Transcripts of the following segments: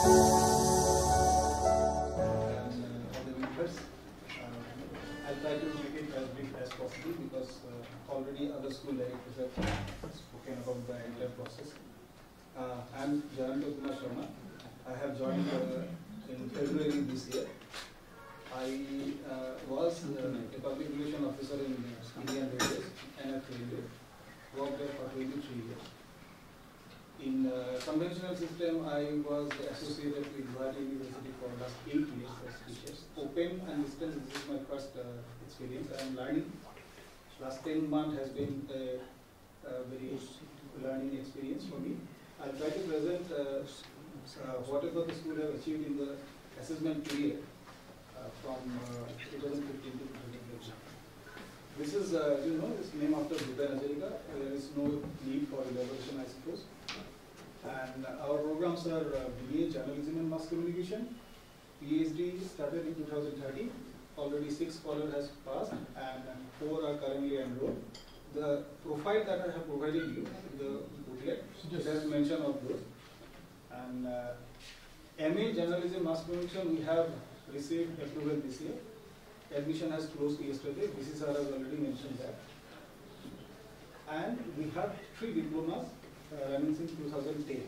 the members. I'll try to make it as brief as possible because already other school directors have spoken about the entire process. I'm Jananta Kumar Sharma. I have joined in February this year. I was a public relation officer in Indian Railways, NF Railway. Worked there for 23 years. In conventional system, I was associated with Guwahati University for the last 8 years as teachers. Open and distance, this is my first experience. I am learning. Last 10 months has been a very learning experience for me. I'll try to present whatever the school have achieved in the assessment period from 2015 to 2020. This is, you know, this name after Bhupen Hazarika. There is no need for elaboration, I suppose. And our programs are BA Journalism and Mass Communication. PhD started in 2013. Already 6 scholars has passed and 4 are currently enrolled. The profile that I have provided you, the booklet, it has mention of those. And MA Journalism Mass Communication, we have received approval this year. Admission has closed yesterday. VC sir has already mentioned that. And we have 3 diplomas running since 2010.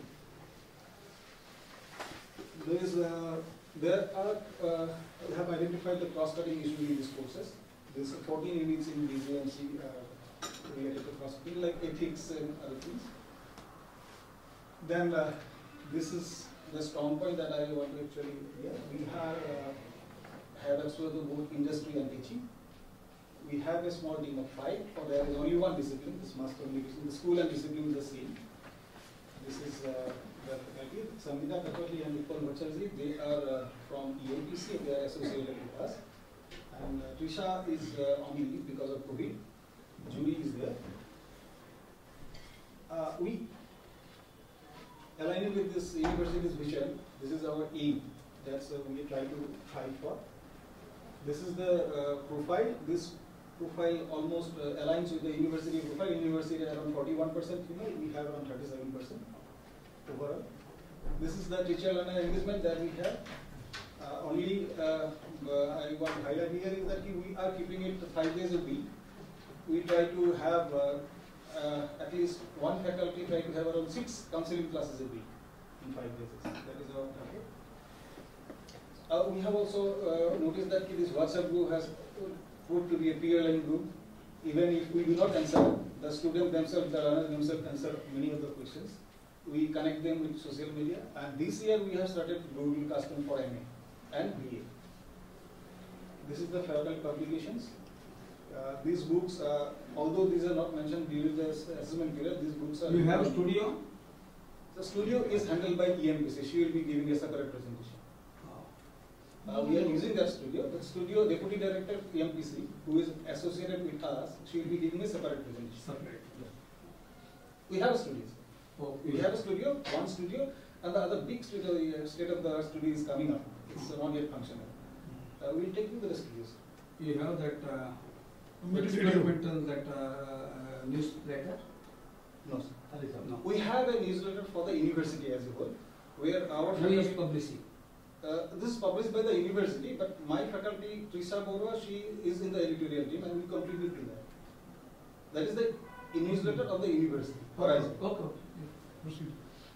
We have identified the cross-cutting issue in these courses. There is 14 units in BJMC related to cross-cutting, like ethics and other things. Then this is the strong point that I want to actually, we have had exposure to both industry and teaching. We have a small team of 5, or there is only one discipline, this mass communication. The school and discipline is the same. This is the faculty. Samita Kathwali and Nicole Bhattacharjee, they are from ELPC, they are associated with us. And Trisha is on leave because of COVID. Julie is there. We, aligning with this university's vision, this is our aim. That's what we try to fight for. This is the profile. This profile almost aligns with the university profile. University around 41% female, we have around 37% overall. This is the teacher-learner engagement that we have. Only I want to highlight here is that we are keeping it 5 days a week. We try to have at least one faculty try to have around 6 counseling classes a week in 5 days. That is our target. We have also noticed that this WhatsApp group has proved to be a peer learning group. Even if we do not answer, the students themselves, the learners themselves answer many of the questions. We connect them with social media, and this year we have started Google Classroom for MA and BA. This is the faculty publications. These books, although these are not mentioned during the assessment period, these books are. You have a studio? The studio is handled by EMPC. She will be giving a separate presentation. We are using that studio. The studio deputy director EMPC, who is associated with us, she will be giving a separate presentation. Separate. Yeah. We have a studio. Okay. We have a studio, one studio, and the other big studio, state-of-the-art studio is coming up. It's not yet functional. We will take you to the studios. You have that experimental newsletter? No, sir. No. We have a newsletter for the university as a whole, where our Who is publishing? This is published by the university, but my faculty, Trisha Borua, she is in the editorial team and we contribute to that. That is the newsletter of the university. Horizon. Okay. Proceed.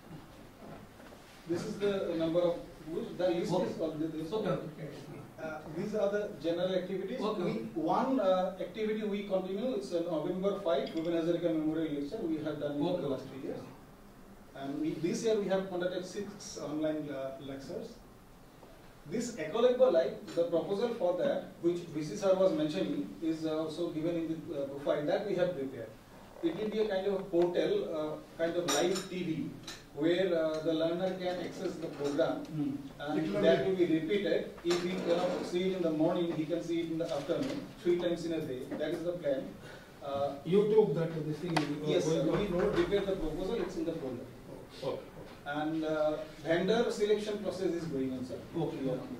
This is the number of books. The list is of this. Okay. These are the general activities. Okay. One activity we continue, it's November 5, Bhupen Hazarika Memorial Lecture. We have done it for the last 3 years. And this year we have conducted 6 online lectures. This Ecological Life, the proposal for that, which VC sir was mentioning, is also given in the profile that we have prepared. It will be a kind of portal, kind of live TV, where the learner can access the program, and that will be repeated. If he cannot see it in the morning, he can see it in the afternoon, 3 times in a day. That is the plan. YouTube, that this thing. Yes, we prepared the proposal. It's in the folder. Okay. And vendor selection process is going on, sir. Okay.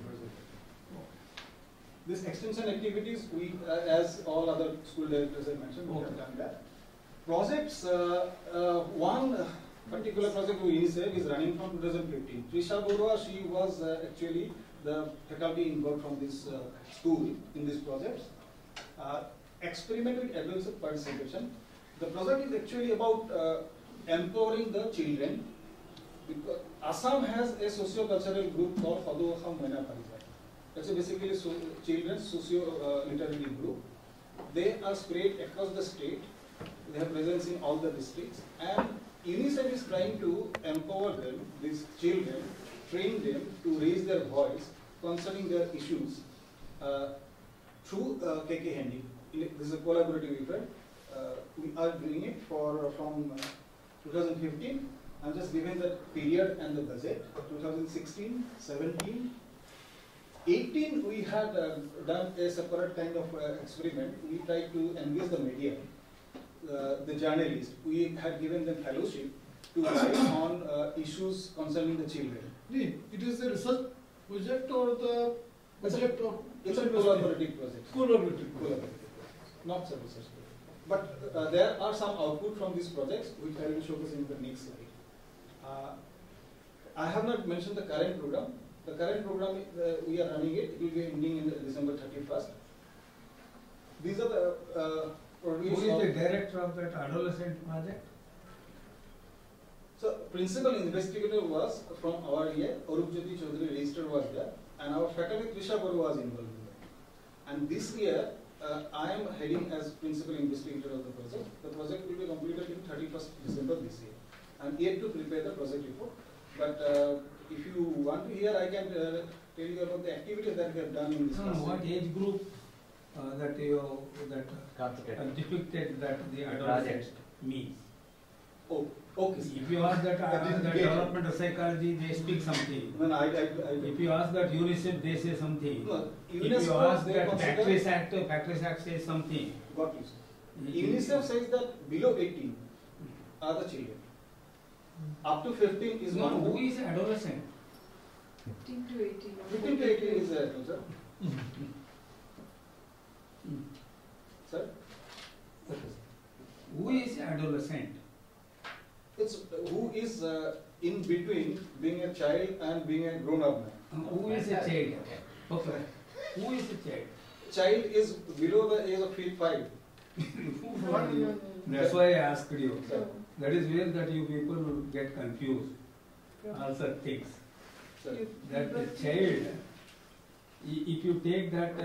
This extension activities, we, as all other school directors have mentioned, we have done that. Projects, one particular project of UNICEF is running from 2015. Trisha Borua, she was actually the faculty involved from this school in this project. Experiment with adolescent participation. The project is actually about empowering the children. Because Assam has a socio-cultural group called Fadoham Mena Paribar. That's basically children's socio-literary group. They are spread across the state. They have presence in all the districts. And UNICEF is trying to empower them, these children, train them to raise their voice concerning their issues through KK Handy. This is a collaborative effort. We are doing it from 2015. I'm just giving the period and the budget. 2016, 17, 18 we had done a separate kind of experiment. We tried to engage the media, the journalists. We had given them fellowship to write on issues concerning the children. It is a research project or the project of... It's a collaborative project. Collaborative project, not a research project. But there are some output from these projects which I will showcase in the next slide. I have not mentioned the current program. The current program, we are running it. It will be ending in December 31st. These are the Who is the director of that adolescent project? So, principal investigator was from our year. Arupjyoti Chaudhary registered was there, and our faculty Trisha Boru was involved in that. And this year, I am heading as principal investigator of the project. The project will be completed in 31st December this year. I am yet to prepare the project report, but if you want to hear, I can tell you about the activities that we have done in this project. What age group that you depicted that the adolescent means? Oh, okay. If you ask that the development of psychology, they speak something. No, if you ask that UNICEF, they say something. No, if you ask that Patrice Act says something. Got you, sir. UNICEF says that below 18 are the children. Up to 15 is no, one. Who is adolescent? 15 to 18. 15 to 18 is adult, sir. Sir? Who is adolescent? It's who is in between being a child and being a grown-up man. Who is a child? Okay. Who is a child? Child is below the age of 5. That's why I asked you. Sir. That is where that you people get confused. Also things. Sir. That the child, if you take that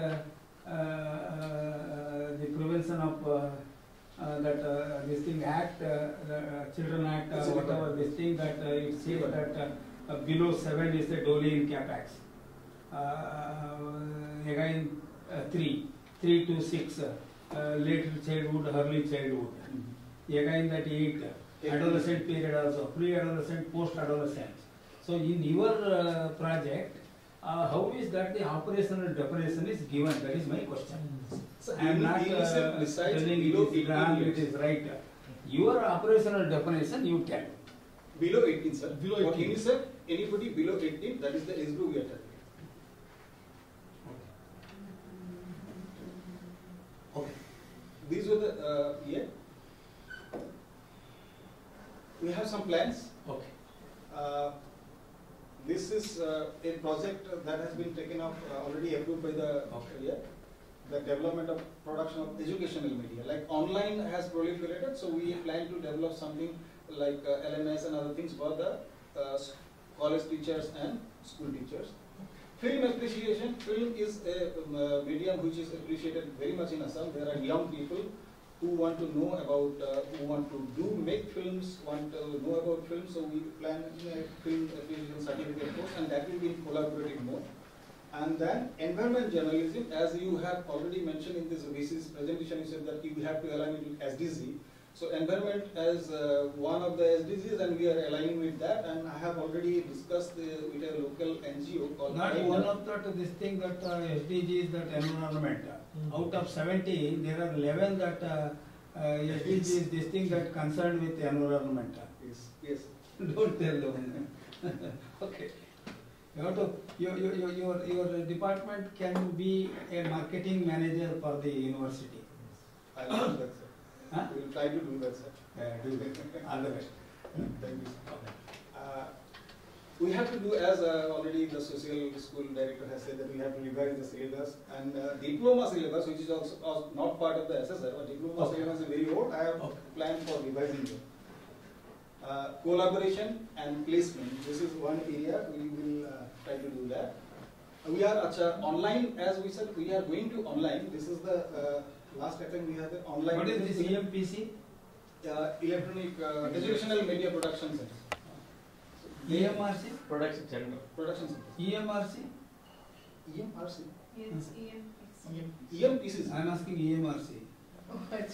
the prevention of this thing act, Children Act, whatever this thing that it says that below 7 is the Dolly in capex. Again 3 to 6, later childhood, early childhood. Again that 8, adolescent period also, pre-adolescent, post-adolescent. So in your project, how is that the operational definition is given? That is my question. So I am not telling you it is wrong, it is right. Your operational definition you tell. Below 18, sir. Below 18. For UNICEF, anybody below 18, that is the age group we are targeting. Okay. These were the we have some plans. Okay. This is a project that has been taken up, already approved by the the development of production of educational media. Like online has proliferated, so we plan to develop something like LMS and other things for the college teachers and school teachers. Film appreciation. Film is a medium which is appreciated very much in Assam. There are young people who want to know about, who want to make films, want to know about films. So we plan a film appreciation certificate course, and that will be in collaborative mode. And then environment journalism, as you have already mentioned in this VC's presentation, you said that you have to align it with SDG. So environment as one of the SDGs, and we are aligning with that. And I have already discussed with a local NGO called. Not one of that this thing that SDGs that environment. Out of 70, there are 11 that SDGs this thing that concerned with environment. Yes. Yes. Don't tell them. Okay. You have to, your department can be a marketing manager for the university. I will do that, sir. Huh? We will try to do that, sir. Do that. All the best. Thank you. We have to do, as already the social school director has said, that we have to revise the syllabus, and diploma syllabus, which is also not part of the SSR, but diploma Okay. syllabus is very old. I have Okay. planned for revising it. Collaboration and placement. This is one area we will try to do that. We are online, as we said, we are going to online. This is the last attempt we had the online. What is this EMPC? Electronic Educational Media Production Center. EMRC? Production center. Production Center. EMRC? EMRC. Yes, EM. EMPCs. I'm asking EMRC. What?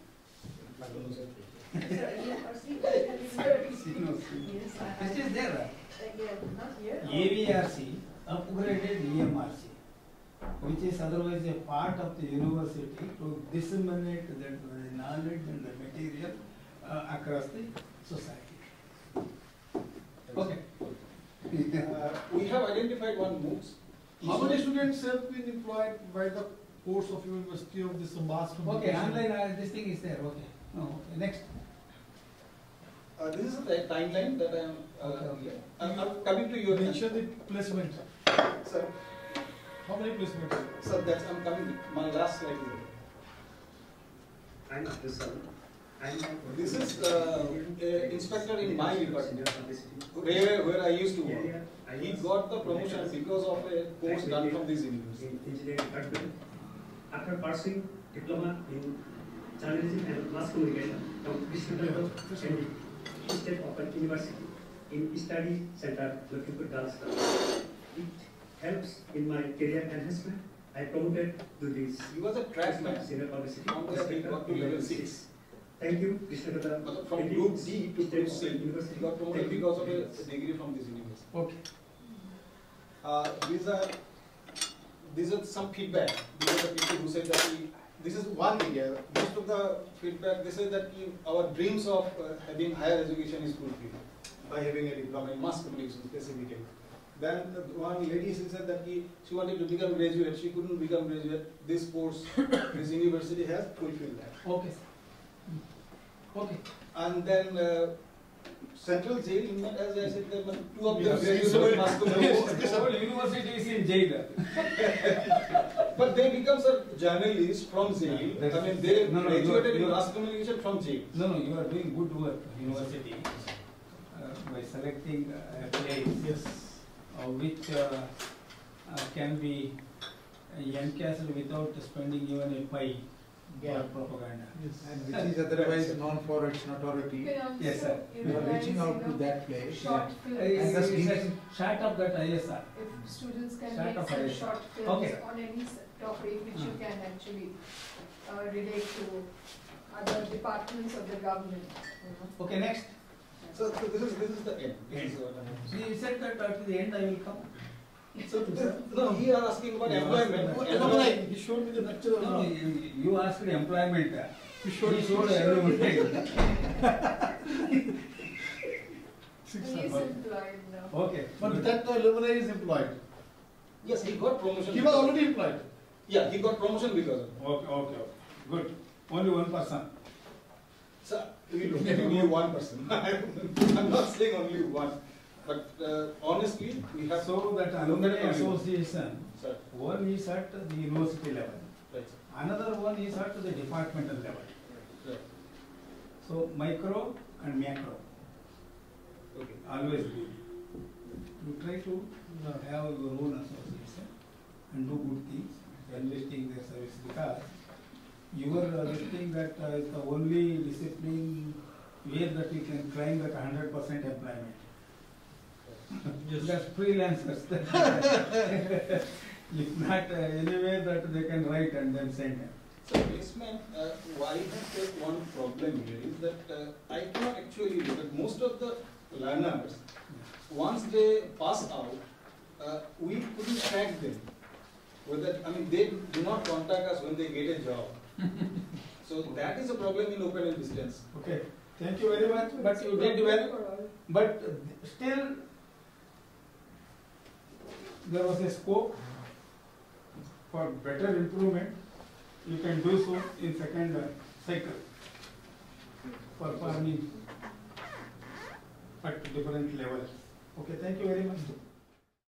See, no, see. Yes, It is there. Yeah, not here. AVRC, upgraded EMRC, which is otherwise a part of the university to disseminate the knowledge and the material across the society. Okay. We have identified one MOOCs. How many students have been employed by the course of University of this mass Okay, communication? online, this thing is there, okay. No, okay, next. This is the timeline that I am. Okay. I'm coming to You your mentioned the placement. Sir, How many placements? sir, that's I'm coming. My last slide is I'm the son. This is inspector in my department, where I used to work. He got the promotion because of a course done from this university. In engineering department. After pursuing diploma in journalism and mass communication from Vishnupuram and State Open University in Study Center, Lakhimpur Girls College. It helps in my career enhancement. I promoted to this He was a track man. senior publicity. From there he got to level 6. Thank you, Vishnupuram. From group D to group C, he University. got promoted because of a degree from this university. Okay. These are some feedback. These are the people who said that this is one area. Most of the feedback, they say that our dreams of having higher education is fulfilled by having a diploma in mass communication specifically. Then one lady said that she wanted to become graduate, she couldn't become graduate. This course, this university has fulfilled that. Okay. Okay. And then Central Jail, as I said, there were two of them Yes. graduated mass The communication. whole university is in jail. But they become journalists from jail. That's- I mean, they no, graduated in you're- mass communication from jail. No, no, you are doing good work, university, by selecting a place Yes. which can be encased without spending even a pie Yeah. for propaganda. Yes. And which is otherwise known for its notoriety. You can Yes, sir. also We are reaching out utilize, to that place. short films. And thus It's short of that ISR. If students can Short make of some ISR. short films Okay. on any topic which you can actually relate to other departments of the government, you know. Okay, next. So this is the end. This is what I have to say. You said that at the end I will come. So, no, he are asking about You employment. asked about Employment. He showed me the picture No, of you asked employment. He He showed showed everyone. six He is months. employed now. Okay. But that alumni is employed. Yes, he got promotion. He was already employed. Yeah, he got promotion because of it. Okay. Good. Only one person. So, we look at only one person. I'm not saying only one. But honestly, we have So that alumni association, Sir, one is at the university level, right, another one is at the departmental level. right. So micro and macro, Okay. always be. You try to have your own association and do good things, enlisting their service, because your this thing that is the only discipline where that you can claim that 100% employment. That's freelancers. If not, anyway that they can write and then send. So placement, why I have one problem here is that I cannot actually look at most of the learners, once they pass out, we couldn't track them. Whether, I mean, they do not contact us when they get a job. So that is a problem in open and distance. Okay, thank you very much, but you did well, but still there was a scope for better improvement. You can do so in second cycle for farming. at different levels. Okay, thank you very much.